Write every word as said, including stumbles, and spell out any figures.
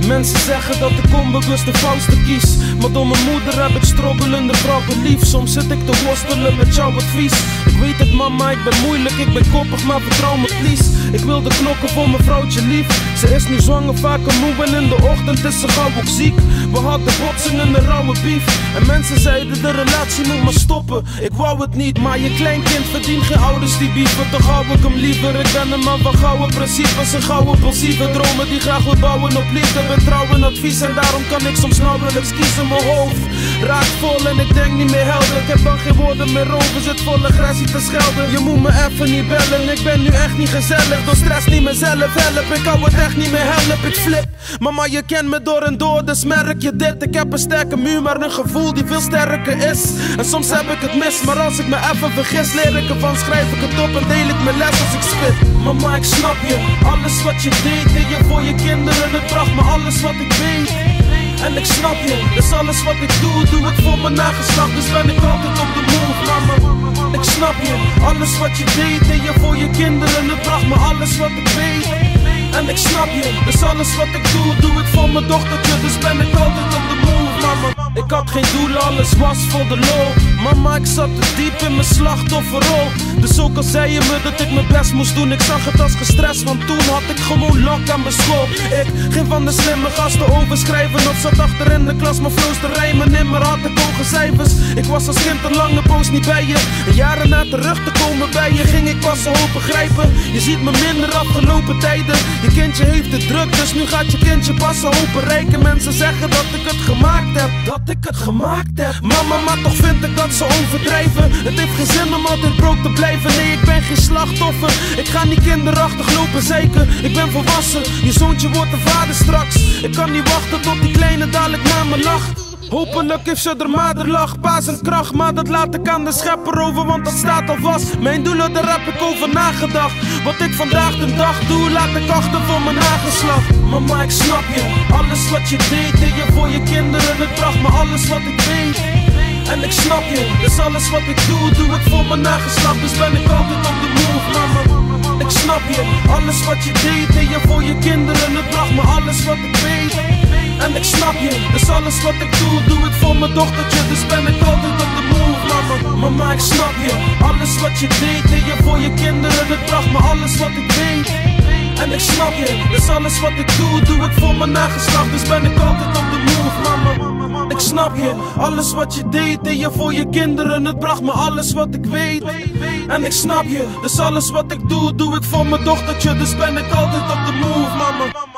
Mensen zeggen dat ik onbewust de foutste kies, maar door mijn moeder heb ik struggelende vrouwen lief. Soms zit ik te worstelen met jouw advies. Ik weet het mama, ik ben moeilijk, ik ben koppig, maar vertrouw me please. Ik wil de knokken voor mijn vrouwtje lief. Ze is nu zwanger, vaker moe en in de ochtend is ze gauw ook ziek. We hadden botsing en een rauwe beef. En mensen zeiden de relatie moet maar stoppen. Ik wou het niet, maar je kleinkind verdient geen ouders die bieven. Toch hou ik hem liever, ik ben een man van gouden principes en gouden impulsieve dromen die graag wil bouwen op liefde, betrouwen, advies. En daarom kan ik soms nauwelijks kiezen. Mijn hoofd raakt vol en ik denk niet meer helder. Ik heb dan geen woorden meer over, zit vol agressie te schelden. Je moet me even niet bellen, ik ben nu echt niet gezellig. Door stress niet mezelf help, ik hou het echt niet meer help. Ik flip, mama je kent me door en door, dus merk je dit. Ik heb een sterke muur, maar een gevoel die veel sterker is. En soms heb ik het mis, maar als ik me even vergis, leer ik ervan, schrijf ik het op en deel ik mijn les als ik spit. Mama ik snap je, alles wat je deed, deed je voor je kinderen. Het bracht me alles wat ik weet. En ik snap je, dus alles wat ik doe, doe ik voor mijn nageslacht. Dus ben ik altijd op de move, mama. Ik snap je, alles wat je deed, deed je voor je kinderen. Het bracht me alles wat ik weet. En ik snap je, dus alles wat ik doe, doe ik voor mijn dochtertje. Dus ben ik altijd op de move, mama. Ik had geen doel, alles was voor de lol. Mama, ik zat te diep in mijn slachtofferrol. Dus ook al zei je me dat ik mijn best moest doen, ik zag het als gestrest, want toen had ik gewoon lak aan mijn school. Ik ging van de slimme gasten overschrijven, of zat achter in de klas mijn flows te rijmen. Nimmer had ik hoge cijfers. Ik was als kind een lange poos niet bij je. En jaren na terug te komen bij je, ging ik pas zo hoop begrijpen. Je ziet me minder afgelopen tijden. Je kindje heeft het druk, dus nu gaat je kindje pas zo hoop bereiken. Mensen zeggen dat ik het gemaakt heb, dat ik het gemaakt heb. Mama, maar toch vind ik dat ze overdrijven. Het heeft geen zin om altijd broke te blijven. Nee, ik ben geen slachtoffer. Ik ga niet kinderachtig lopen zeiken. Ik ben volwassen, je zoontje wordt een vader straks. Ik kan niet wachten tot die kleine dadelijk naar me lacht. Hopelijk heeft ze er maderlach, paas en kracht. Maar dat laat ik aan de schepper over, want dat staat al vast. Mijn doelen, daar heb ik over nagedacht. Wat ik vandaag de dag doe, laat ik achter voor mijn nageslacht. Mama, ik snap je, alles wat je deed, deed je voor je kinderen. Het bracht me alles wat ik weet. En ik snap je, dus alles wat ik doe, doe ik voor mijn nageslacht. Dus ben ik altijd op de move, mama. Ik snap je, alles wat je deed, deed je voor je kinderen. Het bracht me alles wat ik weet. En ik snap je, dus alles wat ik doe, doe ik voor mijn dochtertje. Dus ben ik altijd op de move, mama. Mama, ik snap je, alles wat je deed, deed je voor je kinderen. Het bracht me alles wat ik weet. En ik snap je, dus alles wat ik doe, doe ik voor mijn nageslacht. Dus ben ik altijd op de move, mama. Ik snap je, alles wat je deed, deed je voor je kinderen. Het bracht me alles wat ik weet. En ik snap je, dus alles wat ik doe, doe ik voor mijn dochtertje. Dus ben ik altijd op de move, mama.